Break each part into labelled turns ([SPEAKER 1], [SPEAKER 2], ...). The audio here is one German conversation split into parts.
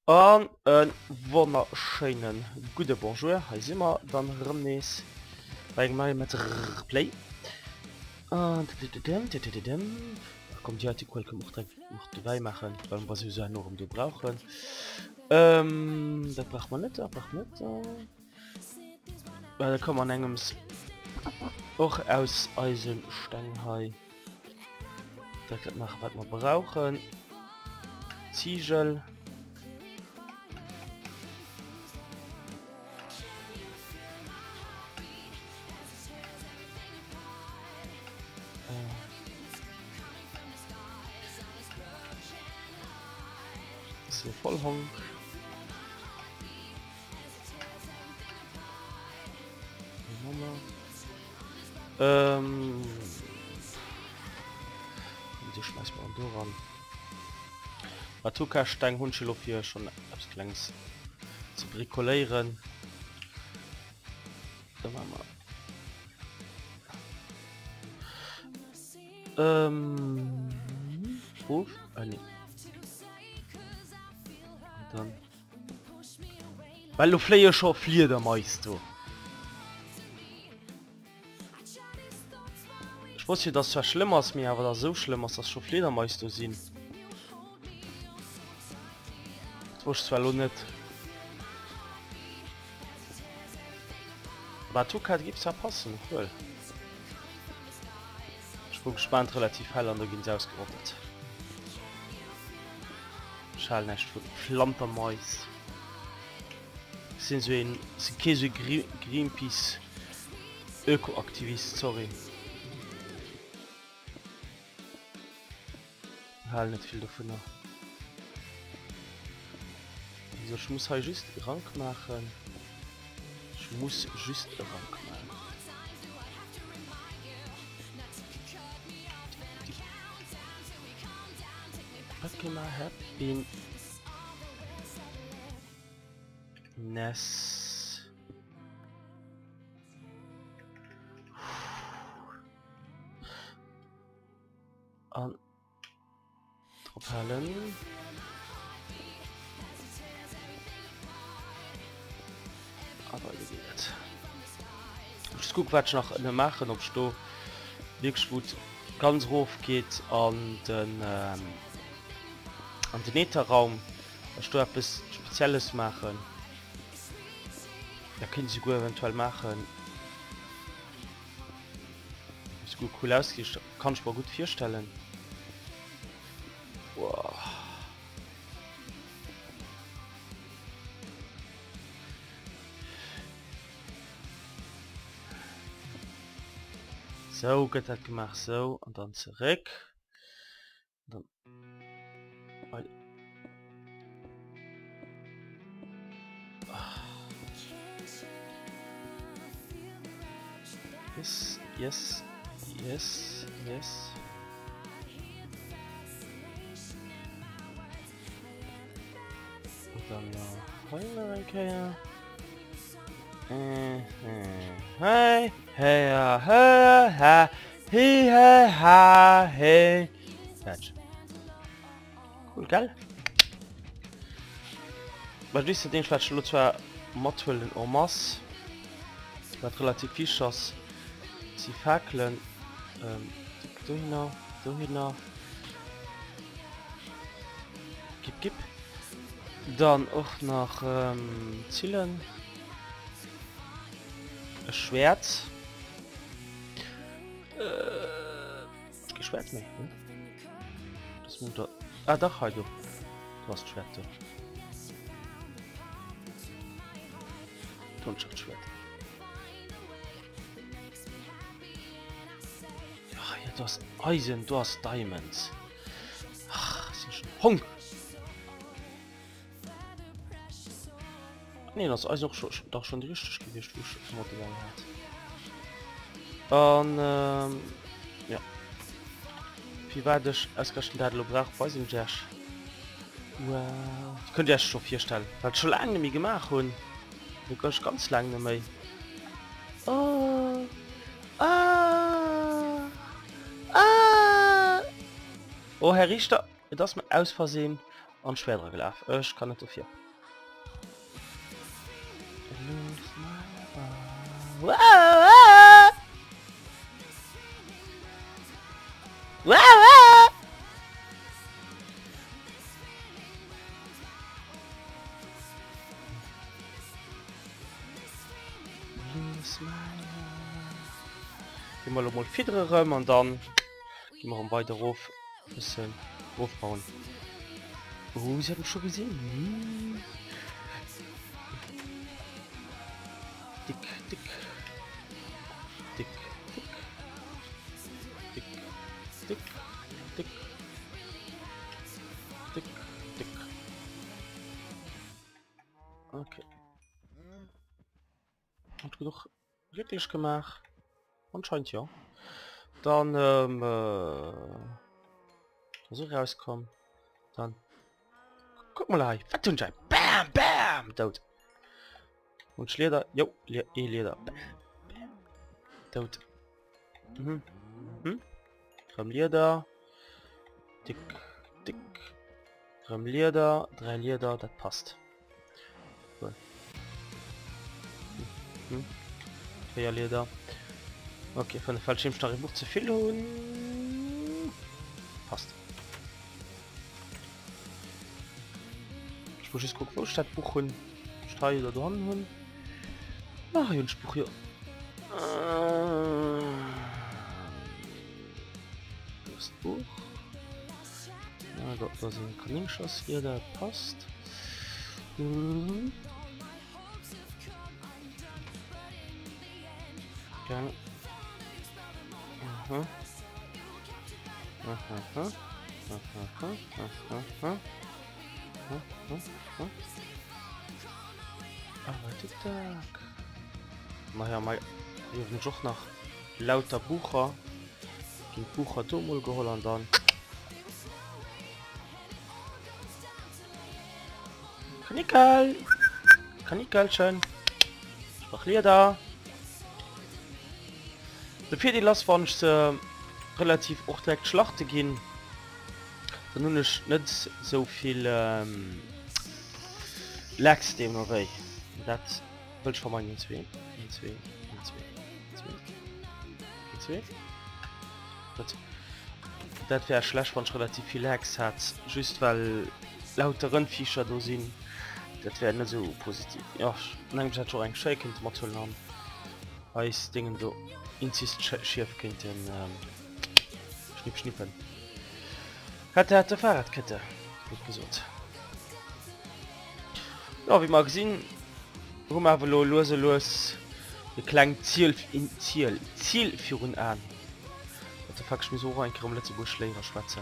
[SPEAKER 1] An een wonnerscheinen gute Bonjour, he immer dann Renées bei mal met Play. Kommt die Artikel noch dabei machen, was sie noch du brauchen. Da braucht man nicht, da kann man engems auch aus Eisensteinhai. Da nach was man brauchen. Ziegel. So Vollhang. Die schmeißt man da ran. Matuka Stein Hundschelo hier schon abs Klängs zu brikolieren. Da machen wir. Ruf? Ah, nee. Dann. Weil du Flyer schon flieh da meist du. Ich wusste, dass das schlimmer ist mir, aber das so schlimm ist, dass schon Fledermeister sind. Das wusste ich zwar noch nicht. Aber Tukat gibt es ja passen, cool. Ich bin gespannt, relativ hell an der Gins ausgerottet. Schall nicht für Flampermäus. Sind so ein Käse Greenpeace Ökoaktivist, sorry. Halt nicht viel davon noch. Also ich muss halt just Rank machen. Ich muss just Rank machen. Okay, mal happy. Ness. An Tropalen. Aber geht. Ich guck was noch machen, ob du wirklich gut ganz hoch geht an den Netherraum, dass du etwas Spezielles machen. Da können sie gut eventuell machen. Ist gut cool ausgeht, kann ich mir gut vorstellen. Wow. So geht das gemacht, so und dann zurück. Und dann yes, yes, yes, yes. Und dann noch okay. Hey, hey, hey, hey, hey, hey. Cool, geil. Was ist denn, ich werde zwar Modwillen en masse. Was relativ viel Schuss. Sie fackeln. Du hin. Gib. Dann auch noch Zielen. Ein Schwert. Geschwert nicht, ne? Das muss da. Ah, doch, halt du. Du hast Schwert. Schwert. Ja, ja, du hast Eisen, du hast Diamonds. Ach, das ist schon Honk. Nee, das ist auch schon, doch schon richtig gewicht, wie ich Modell hat. Und ja. Wie war das ausgerechnet braucht, weiß ich nicht. Wow. Ich könnte ja schon 4 stellen. Das hat schon lange nicht mehr gemacht und du kannst ganz lange nicht mehr. Oh. Oh, Herr Richter, das mal aus Versehen und schwerer gelaufen. Ich kann nicht so viel. Wow! Wow! Gehen wir mal fiedere und dann gehen wir weiter auf, ein bisschen aufbauen. Oh, sie haben schon gesehen. Dick, dick, dick, dick, dick, dick, dick, dick, dick. Okay. Und genug wirklich gemacht. Anscheinend ja. Dann so rauskommen. Dann guck mal, was tun sie? Bam, bam, tot. Und Leder, jo, Leder. Bam, bam, tot. Vom Leder. Dick, dick. Vom Leder, 3 Leder, das passt. Cool. 4 Leder. Okay, von der Fallschirmstarre Buch zu viel und passt. Ich muss jetzt gucken, wo statt Buchen Steil oder dran hun. Ach, ein Spruch hier. Das Buch. Ja, da sind Kaninschoss hier, der passt. Ja. Aha. Aha. Aha. Aber TikTok. Naja, mal eben doch nach lauter Bucher. Den Bucher Dummel geholt und dann. Kanickel! Kanickelchen! Sprachlier da! Bevor die Last waren relativ auch direkt Schlachte gehen. Dann nun ist nicht so viel Lachs dem noch weg. Das will ich von meinen 2. Das wäre schlecht, wenn ich relativ viel Lachs hat. Just weil lauter Rindviecher da sind. Das wäre nicht so positiv. Ja, dann habe ich schon ein Shaken mit haben. Als Dingen so insist schief könnten schnippen. Hatte Fahrradkette. Gut gesund. Ja, wie man gesehen, warum wir los klang Ziel führen an. Da fuck ich mir so ein Kram letzte Busch länger schwatzen.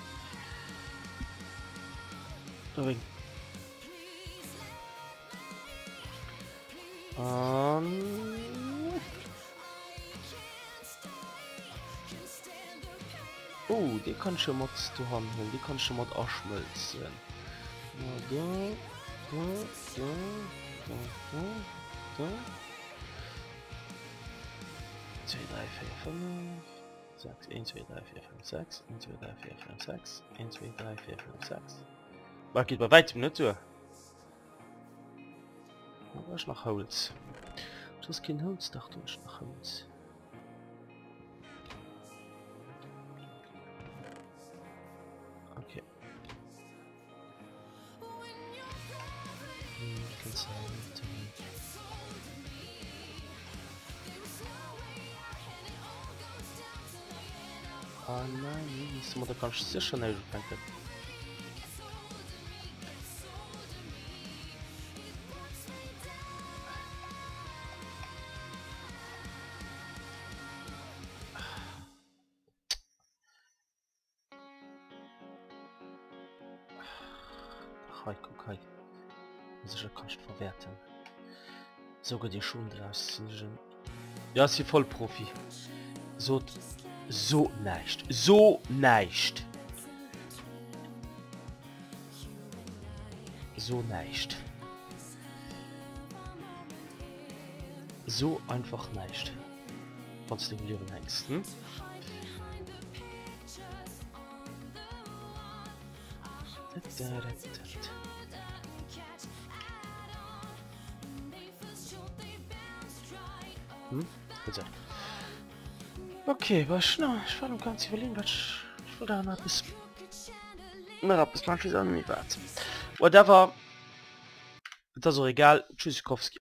[SPEAKER 1] Oh, die kann schon mal zu handeln, die kann schon mal abschmelzen. Da. 2, 3, 4, 5, 6, 1, 2, 3, 4, 5, 6, 1, 2, 3, 4, 5, 6, 1, 2, 3, 4, 5, 6. Was geht bei weitem nicht so? Da ist noch Holz. Das ist kein Holz, dachte ich, noch Holz. Okay. Ah nein, das muss ganz sehr schnell danke. Guck, das ist ja kannst verwerten. Sogar die Schuhe draus. Ja, sie voll Profi. So nicht. So nicht. So nicht. So einfach nicht. Kannst du den Leben hängst, hm? Bitte. Okay, was no, ich war ganz überlegen, was ich will da noch bis man wie wart. Whatever. Das ist auch egal. Tschüssikowski.